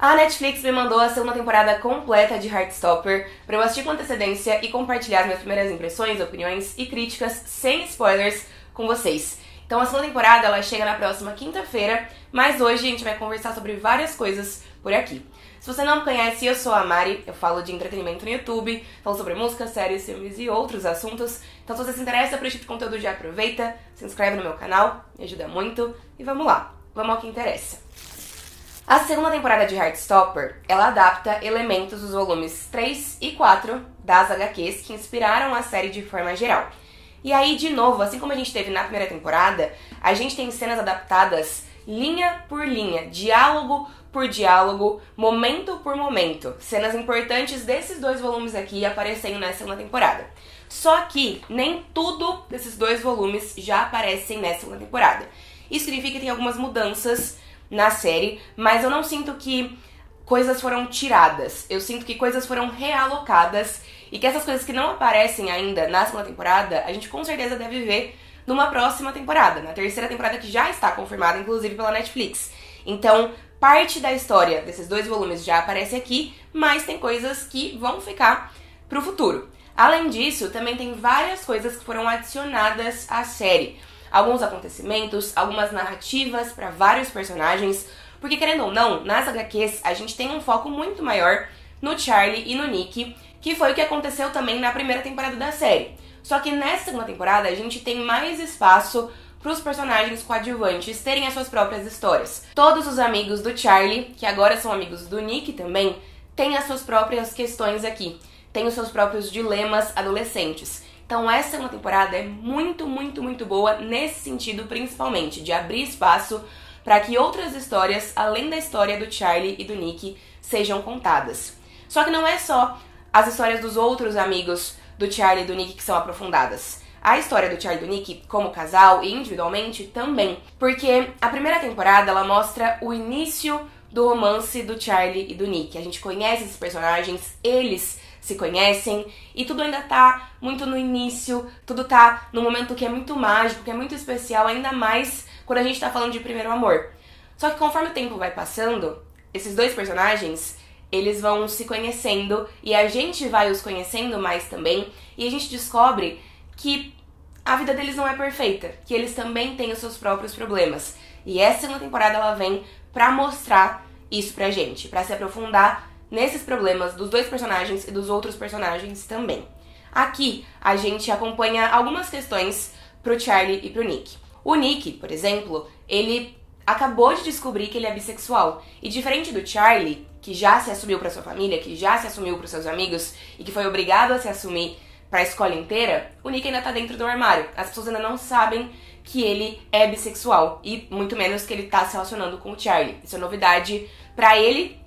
A Netflix me mandou a segunda temporada completa de Heartstopper pra eu assistir com antecedência e compartilhar as minhas primeiras impressões, opiniões e críticas sem spoilers com vocês. Então a segunda temporada ela chega na próxima quinta-feira, mas hoje a gente vai conversar sobre várias coisas por aqui. Se você não me conhece, eu sou a Mari, eu falo de entretenimento no YouTube, falo sobre música, séries, filmes e outros assuntos. Então se você se interessa por esse tipo de conteúdo, já aproveita, se inscreve no meu canal, me ajuda muito e vamos lá, vamos ao que interessa. A segunda temporada de Heartstopper, ela adapta elementos dos volumes 3 e 4 das HQs que inspiraram a série de forma geral. E aí, de novo, assim como a gente teve na primeira temporada, a gente tem cenas adaptadas linha por linha, diálogo por diálogo, momento por momento. Cenas importantes desses dois volumes aqui aparecendo na segunda temporada. Só que nem tudo desses dois volumes já aparecem nessa segunda temporada. Isso significa que tem algumas mudanças na série, mas eu não sinto que coisas foram tiradas. Eu sinto que coisas foram realocadas e que essas coisas que não aparecem ainda na segunda temporada, a gente com certeza deve ver numa próxima temporada, na terceira temporada que já está confirmada, inclusive pela Netflix. Então, parte da história desses dois volumes já aparece aqui, mas tem coisas que vão ficar pro futuro. Além disso, também tem várias coisas que foram adicionadas à série. Alguns acontecimentos, algumas narrativas para vários personagens, porque querendo ou não, nas HQs a gente tem um foco muito maior no Charlie e no Nick, que foi o que aconteceu também na primeira temporada da série. Só que nessa segunda temporada a gente tem mais espaço para os personagens coadjuvantes terem as suas próprias histórias. Todos os amigos do Charlie, que agora são amigos do Nick também, têm as suas próprias questões aqui, têm os seus próprios dilemas adolescentes. Então essa segunda temporada é muito boa nesse sentido, principalmente, de abrir espaço para que outras histórias, além da história do Charlie e do Nick, sejam contadas. Só que não é só as histórias dos outros amigos do Charlie e do Nick que são aprofundadas. A história do Charlie e do Nick, como casal e individualmente, também. Porque a primeira temporada, ela mostra o início do romance do Charlie e do Nick. A gente conhece esses personagens, eles se conhecem e tudo ainda tá muito no início, tudo tá num momento que é muito mágico, que é muito especial, ainda mais quando a gente tá falando de primeiro amor. Só que conforme o tempo vai passando, esses dois personagens, eles vão se conhecendo e a gente vai os conhecendo mais também e a gente descobre que a vida deles não é perfeita, que eles também têm os seus próprios problemas. E essa segunda temporada ela vem pra mostrar isso pra gente, pra se aprofundar nesses problemas dos dois personagens e dos outros personagens também. Aqui a gente acompanha algumas questões pro Charlie e pro Nick. O Nick, por exemplo, ele acabou de descobrir que ele é bissexual. E diferente do Charlie, que já se assumiu pra sua família, que já se assumiu pros seus amigos e que foi obrigado a se assumir pra escola inteira, o Nick ainda tá dentro do armário. As pessoas ainda não sabem que ele é bissexual e muito menos que ele tá se relacionando com o Charlie. Isso é novidade pra ele,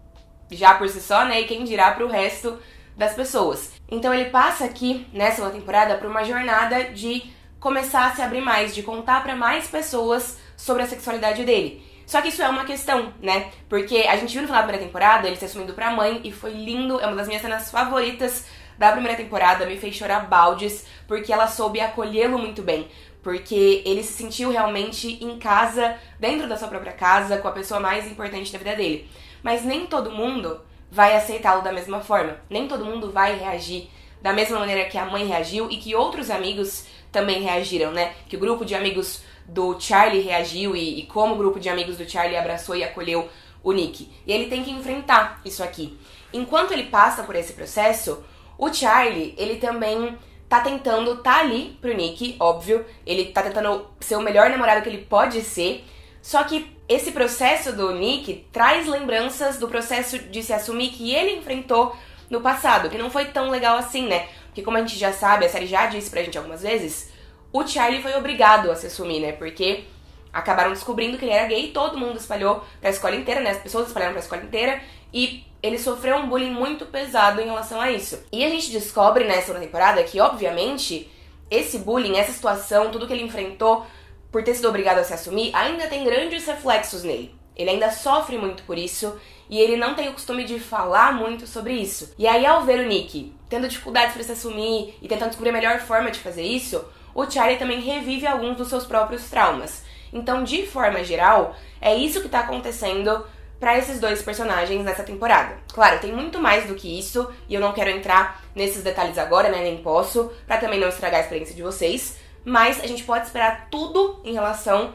já por si só, né, e quem dirá pro resto das pessoas. Então ele passa aqui, nessa segunda temporada, por uma jornada de começar a se abrir mais, de contar pra mais pessoas sobre a sexualidade dele. Só que isso é uma questão, né, porque a gente viu no final da primeira temporada ele se assumindo pra mãe e foi lindo, é uma das minhas cenas favoritas da primeira temporada, me fez chorar baldes, porque ela soube acolhê-lo muito bem. Porque ele se sentiu realmente em casa, dentro da sua própria casa, com a pessoa mais importante da vida dele. Mas nem todo mundo vai aceitá-lo da mesma forma. Nem todo mundo vai reagir da mesma maneira que a mãe reagiu e que outros amigos também reagiram, né? Que o grupo de amigos do Charlie reagiu e como o grupo de amigos do Charlie abraçou e acolheu o Nick. E ele tem que enfrentar isso aqui. Enquanto ele passa por esse processo, o Charlie, ele também tá tentando tá ali pro Nick, óbvio. Ele tá tentando ser o melhor namorado que ele pode ser. Só que esse processo do Nick traz lembranças do processo de se assumir que ele enfrentou no passado, que não foi tão legal assim, né? Porque como a gente já sabe, a série já disse pra gente algumas vezes, o Charlie foi obrigado a se assumir, né? Porque acabaram descobrindo que ele era gay, todo mundo espalhou pra escola inteira, né? As pessoas espalharam pra escola inteira e ele sofreu um bullying muito pesado em relação a isso. E a gente descobre nessa segunda temporada que, obviamente, esse bullying, essa situação, tudo que ele enfrentou por ter sido obrigado a se assumir, ainda tem grandes reflexos nele. Ele ainda sofre muito por isso e ele não tem o costume de falar muito sobre isso. E aí, ao ver o Nick tendo dificuldades para se assumir e tentando descobrir a melhor forma de fazer isso, o Charlie também revive alguns dos seus próprios traumas. Então, de forma geral, é isso que tá acontecendo para esses dois personagens nessa temporada. Claro, tem muito mais do que isso, e eu não quero entrar nesses detalhes agora, né, nem posso, pra também não estragar a experiência de vocês, mas a gente pode esperar tudo em relação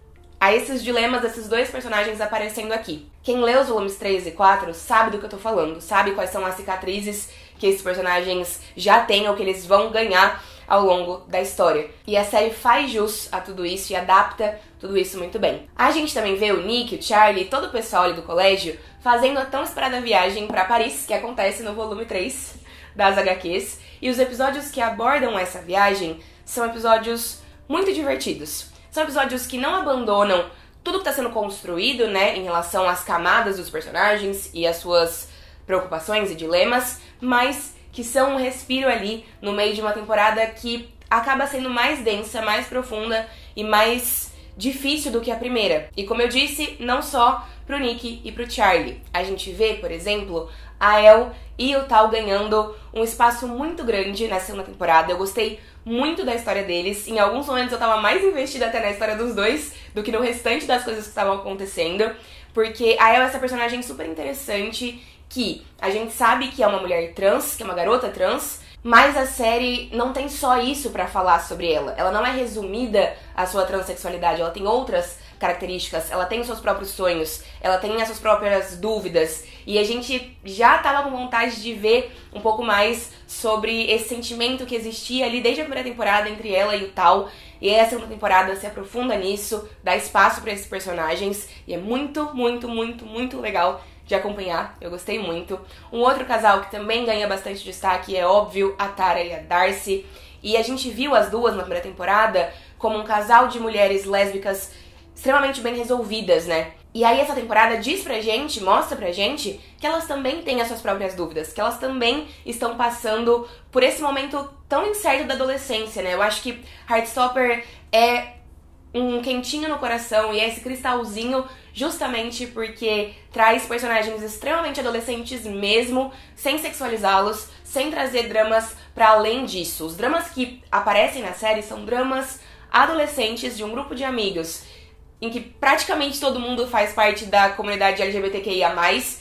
a esses dilemas desses dois personagens aparecendo aqui. Quem lê os volumes 3 e 4 sabe do que eu tô falando, sabe quais são as cicatrizes que esses personagens já têm ou que eles vão ganhar ao longo da história. E a série faz jus a tudo isso e adapta tudo isso muito bem. A gente também vê o Nick, o Charlie e todo o pessoal ali do colégio fazendo a tão esperada viagem para Paris, que acontece no volume 3 das HQs. E os episódios que abordam essa viagem são episódios muito divertidos. São episódios que não abandonam tudo que está sendo construído, né, em relação às camadas dos personagens e às suas preocupações e dilemas, mas que são um respiro ali no meio de uma temporada que acaba sendo mais densa, mais profunda e mais difícil do que a primeira. E como eu disse, não só pro Nick e pro Charlie. A gente vê, por exemplo, a Elle e o Tal ganhando um espaço muito grande nessa segunda temporada. Eu gostei muito da história deles. Em alguns momentos eu tava mais investida até na história dos dois do que no restante das coisas que estavam acontecendo, porque a Elle é essa personagem super interessante que a gente sabe que é uma mulher trans, que é uma garota trans, mas a série não tem só isso pra falar sobre ela. Ela não é resumida à sua transexualidade, ela tem outras características, ela tem os seus próprios sonhos, ela tem as suas próprias dúvidas, e a gente já tava com vontade de ver um pouco mais sobre esse sentimento que existia ali desde a primeira temporada entre ela e o Tal, e aí a segunda temporada se aprofunda nisso, dá espaço pra esses personagens, e é muito, muito, muito, muito legal de acompanhar, eu gostei muito. Um outro casal que também ganha bastante destaque é, óbvio, a Tara e a Darcy, e a gente viu as duas na primeira temporada como um casal de mulheres lésbicas extremamente bem resolvidas, né? E aí essa temporada diz pra gente, mostra pra gente que elas também têm as suas próprias dúvidas, que elas também estão passando por esse momento tão incerto da adolescência, né? Eu acho que Heartstopper é um quentinho no coração e é esse cristalzinho justamente porque traz personagens extremamente adolescentes mesmo, sem sexualizá-los, sem trazer dramas pra além disso. Os dramas que aparecem na série são dramas adolescentes de um grupo de amigos em que praticamente todo mundo faz parte da comunidade LGBTQIA+,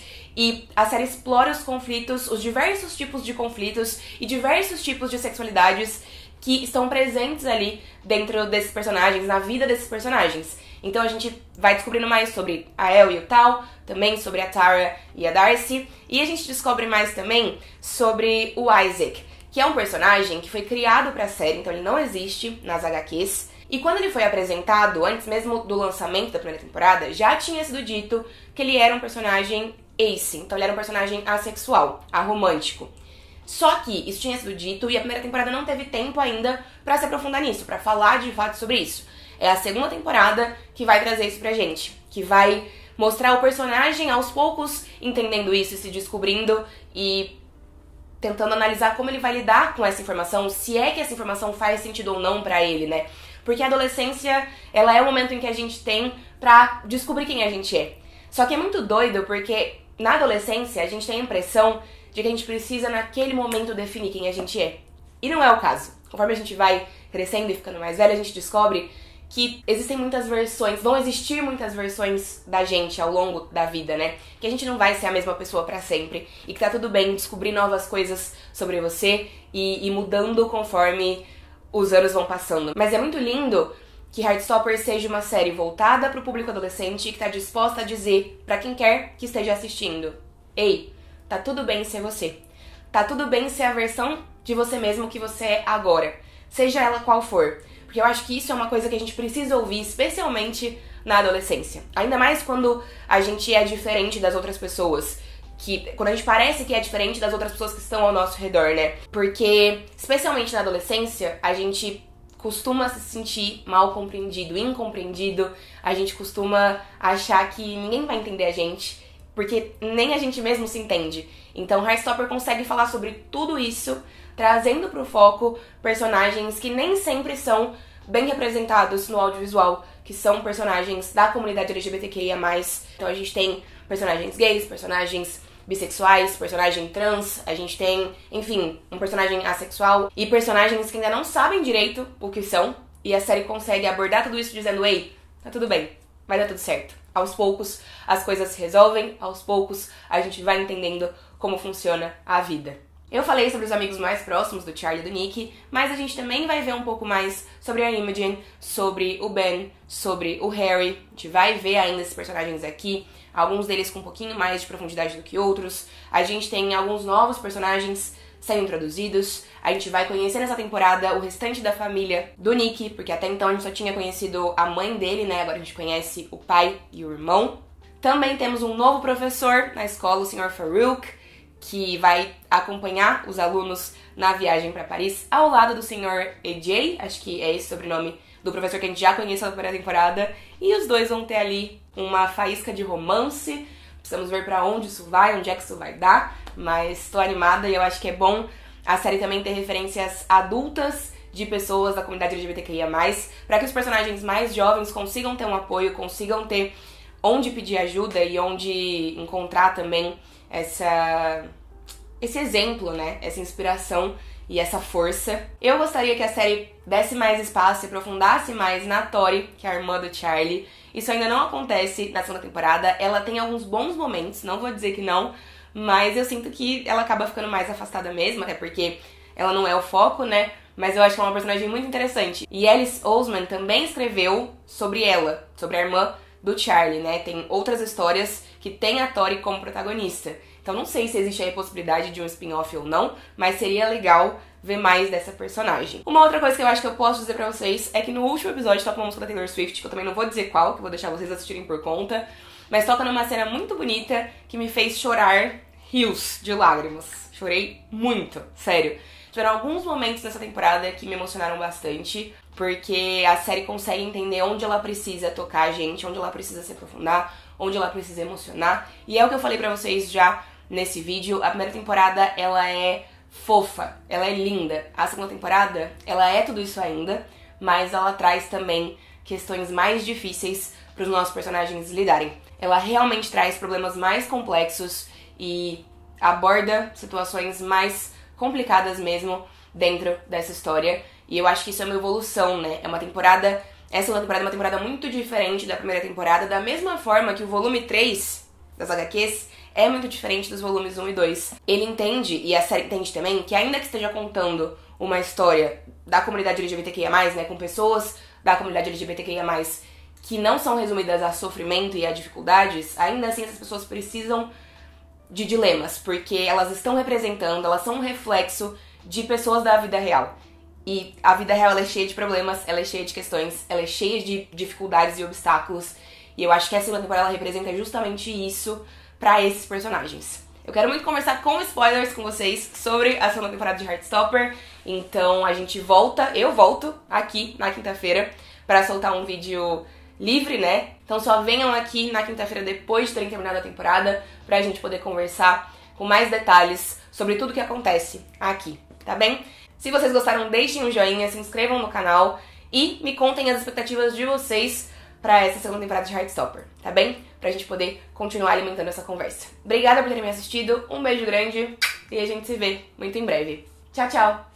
e a série explora os conflitos, os diversos tipos de conflitos e diversos tipos de sexualidades que estão presentes ali dentro desses personagens, na vida desses personagens. Então a gente vai descobrindo mais sobre a Elle e o Tal, também sobre a Tara e a Darcy, e a gente descobre mais também sobre o Isaac, que é um personagem que foi criado pra série, então ele não existe nas HQs, e quando ele foi apresentado, antes mesmo do lançamento da primeira temporada, já tinha sido dito que ele era um personagem ace, então ele era um personagem assexual, aromântico. Só que isso tinha sido dito e a primeira temporada não teve tempo ainda pra se aprofundar nisso, pra falar de fato sobre isso. É a segunda temporada que vai trazer isso pra gente, que vai mostrar o personagem aos poucos entendendo isso e se descobrindo e tentando analisar como ele vai lidar com essa informação, se é que essa informação faz sentido ou não pra ele, né? Porque a adolescência, ela é o momento em que a gente tem pra descobrir quem a gente é. Só que é muito doido porque na adolescência a gente tem a impressão de que a gente precisa naquele momento definir quem a gente é. E não é o caso. Conforme a gente vai crescendo e ficando mais velho, a gente descobre que existem muitas versões, vão existir muitas versões da gente ao longo da vida, né? Que a gente não vai ser a mesma pessoa pra sempre e que tá tudo bem descobrir novas coisas sobre você e mudando conforme os anos vão passando. Mas é muito lindo que Heartstopper seja uma série voltada pro público adolescente e que tá disposta a dizer pra quem quer que esteja assistindo: ei, tá tudo bem ser você. Tá tudo bem ser a versão de você mesmo que você é agora, seja ela qual for. Porque eu acho que isso é uma coisa que a gente precisa ouvir, especialmente na adolescência. Ainda mais quando a gente é diferente das outras pessoas. Quando a gente parece que é diferente das outras pessoas que estão ao nosso redor, né? Porque, especialmente na adolescência, a gente costuma se sentir mal compreendido, incompreendido. A gente costuma achar que ninguém vai entender a gente, porque nem a gente mesmo se entende. Então, Heartstopper consegue falar sobre tudo isso, trazendo pro foco personagens que nem sempre são bem representados no audiovisual, que são personagens da comunidade LGBTQIA+. Então a gente tem personagens gays, personagens bissexuais, personagem trans, a gente tem, enfim, um personagem assexual e personagens que ainda não sabem direito o que são, e a série consegue abordar tudo isso dizendo: ei, tá tudo bem, vai dar tudo certo. Aos poucos as coisas se resolvem, aos poucos a gente vai entendendo como funciona a vida. Eu falei sobre os amigos mais próximos do Charlie e do Nick, mas a gente também vai ver um pouco mais sobre a Imogen, sobre o Ben, sobre o Harry. A gente vai ver ainda esses personagens aqui, alguns deles com um pouquinho mais de profundidade do que outros. A gente tem alguns novos personagens sendo introduzidos. A gente vai conhecer nessa temporada o restante da família do Nick, porque até então a gente só tinha conhecido a mãe dele, né? Agora a gente conhece o pai e o irmão. Também temos um novo professor na escola, o Sr. Farouk, que vai acompanhar os alunos na viagem para Paris, ao lado do Sr. EJ, acho que é esse o sobrenome do professor que a gente já conheceu na primeira temporada, e os dois vão ter ali uma faísca de romance. Precisamos ver pra onde isso vai, onde é que isso vai dar, mas tô animada e eu acho que é bom a série também ter referências adultas de pessoas da comunidade LGBTQIA+, para que os personagens mais jovens consigam ter um apoio, consigam ter onde pedir ajuda e onde encontrar também esse exemplo, né? Essa inspiração e essa força. Eu gostaria que a série desse mais espaço e aprofundasse mais na Tori, que é a irmã do Charlie. Isso ainda não acontece na segunda temporada. Ela tem alguns bons momentos, não vou dizer que não, mas eu sinto que ela acaba ficando mais afastada mesmo, até porque ela não é o foco, né? Mas eu acho que é uma personagem muito interessante. E Alice Oseman também escreveu sobre ela, sobre a irmã do Charlie, né? Tem outras histórias que tem a Tori como protagonista. Então não sei se existe aí a possibilidade de um spin-off ou não, mas seria legal ver mais dessa personagem. Uma outra coisa que eu acho que eu posso dizer pra vocês é que no último episódio toca uma música da Taylor Swift, que eu também não vou dizer qual, que eu vou deixar vocês assistirem por conta, mas toca numa cena muito bonita que me fez chorar rios de lágrimas. Chorei muito, sério. Tiveram alguns momentos nessa temporada que me emocionaram bastante, porque a série consegue entender onde ela precisa tocar a gente, onde ela precisa se aprofundar, onde ela precisa emocionar. E é o que eu falei pra vocês já nesse vídeo. A primeira temporada, ela é fofa, ela é linda. A segunda temporada, ela é tudo isso ainda, mas ela traz também questões mais difíceis para os nossos personagens lidarem. Ela realmente traz problemas mais complexos e aborda situações mais complicadas mesmo dentro dessa história. E eu acho que isso é uma evolução, né? Essa segunda temporada é uma temporada muito diferente da primeira temporada, da mesma forma que o volume 3 das HQs é muito diferente dos volumes 1 e 2. Ele entende, e a série entende também, que ainda que esteja contando uma história da comunidade LGBTQIA+, né, com pessoas da comunidade LGBTQIA+, que não são resumidas a sofrimento e a dificuldades, ainda assim essas pessoas precisam de dilemas, porque elas estão representando, elas são um reflexo de pessoas da vida real. E a vida real, ela é cheia de problemas, ela é cheia de questões, ela é cheia de dificuldades e obstáculos. E eu acho que a segunda temporada ela representa justamente isso pra esses personagens. Eu quero muito conversar com spoilers com vocês sobre a segunda temporada de Heartstopper. Então eu volto aqui na quinta-feira pra soltar um vídeo livre, né? Então só venham aqui na quinta-feira depois de terem terminado a temporada pra gente poder conversar com mais detalhes sobre tudo que acontece aqui, tá bem? Se vocês gostaram, deixem um joinha, se inscrevam no canal e me contem as expectativas de vocês pra essa segunda temporada de Heartstopper, tá bem? Pra gente poder continuar alimentando essa conversa. Obrigada por terem me assistido, um beijo grande e a gente se vê muito em breve. Tchau, tchau!